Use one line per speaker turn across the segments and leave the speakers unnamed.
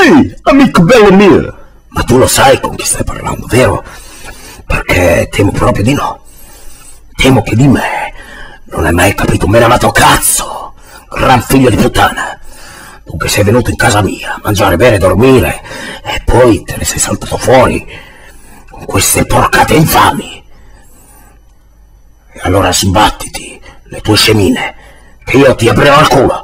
Ehi, amico bello mio! Ma tu lo sai con chi stai parlando, vero? Perché temo proprio di no. Temo che di me non hai mai capito un menamato cazzo, gran figlio di puttana. Dunque sei venuto in casa mia a mangiare, bere, dormire e poi te ne sei saltato fuori con queste porcate infami. E allora sbattiti le tue scemine, che io ti aprirò al culo.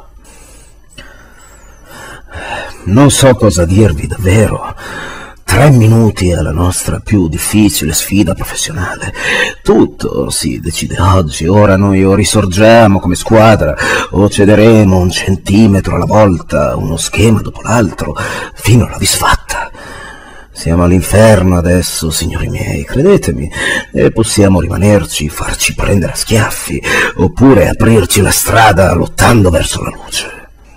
Non so cosa dirvi davvero. 3 minuti è la nostra più difficile sfida professionale. Tutto si decide oggi. Ora noi o risorgiamo come squadra o cederemo 1 centimetro alla volta, uno schema dopo l'altro, fino alla disfatta. Siamo all'inferno adesso, signori miei, credetemi, e possiamo rimanerci, farci prendere a schiaffi, oppure aprirci la strada lottando verso la luce.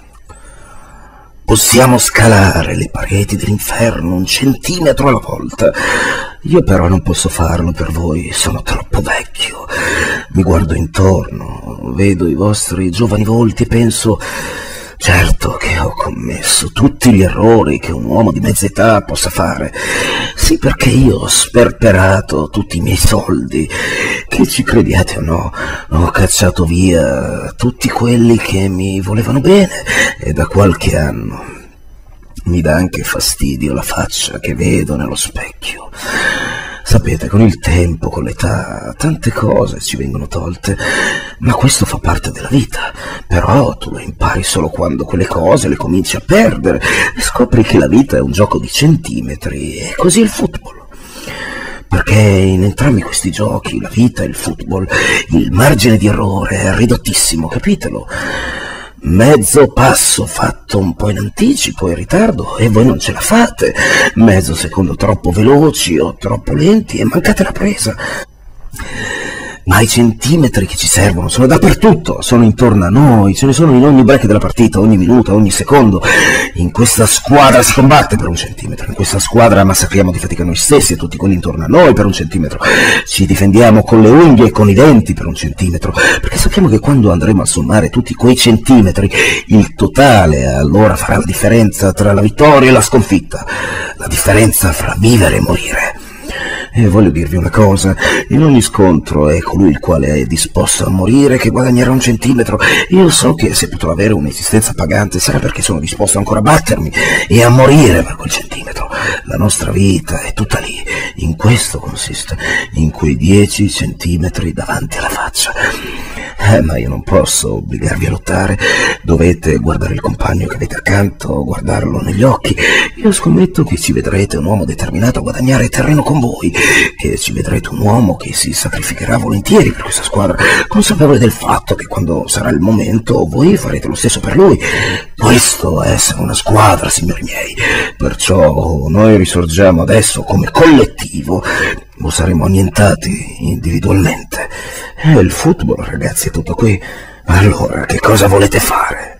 Possiamo scalare le pareti dell'inferno 1 centimetro alla volta. Io però non posso farlo per voi, sono troppo vecchio. Mi guardo intorno, vedo i vostri giovani volti e penso: certo che ho commesso tutti gli errori che un uomo di mezza età possa fare. Sì, perché io ho sperperato tutti i miei soldi, che ci crediate o no, ho cacciato via tutti quelli che mi volevano bene, e da qualche anno mi dà anche fastidio la faccia che vedo nello specchio. Sapete, con il tempo, con l'età, tante cose ci vengono tolte, ma questo fa parte della vita. Però tu lo impari solo quando quelle cose le cominci a perdere e scopri che la vita è un gioco di centimetri, e così il football. Perché in entrambi questi giochi, la vita e il football, il margine di errore è ridottissimo, capitelo? Mezzo passo fatto un po' in anticipo, in ritardo, e voi non ce la fate. Mezzo secondo troppo veloci o troppo lenti e mancate la presa. Ma i centimetri che ci servono sono dappertutto, sono intorno a noi, ce ne sono in ogni break della partita, ogni minuto, ogni secondo. In questa squadra si combatte per 1 centimetro, in questa squadra massacriamo di fatica noi stessi e tutti quelli intorno a noi per 1 centimetro. Ci difendiamo con le unghie e con i denti per 1 centimetro, perché sappiamo che quando andremo a sommare tutti quei centimetri, il totale allora farà la differenza tra la vittoria e la sconfitta, la differenza fra vivere e morire. E voglio dirvi una cosa: in ogni scontro è colui il quale è disposto a morire che guadagnerà 1 centimetro. Io so che se potrò avere un'esistenza pagante sarà perché sono disposto ancora a battermi e a morire per quel centimetro. La nostra vita è tutta lì, in questo consiste, in quei 10 centimetri davanti alla faccia. Ma io non posso obbligarvi a lottare. Dovete guardare il compagno che avete accanto, guardarlo negli occhi. Io scommetto che ci vedrete un uomo determinato a guadagnare terreno con voi, che ci vedrete un uomo che si sacrificherà volentieri per questa squadra, consapevole del fatto che quando sarà il momento voi farete lo stesso per lui. Questo è essere una squadra, signori miei. Perciò noi risorgiamo adesso come collettivo o saremo annientati individualmente. E il football, ragazzi, è tutto qui. Allora, che cosa volete fare?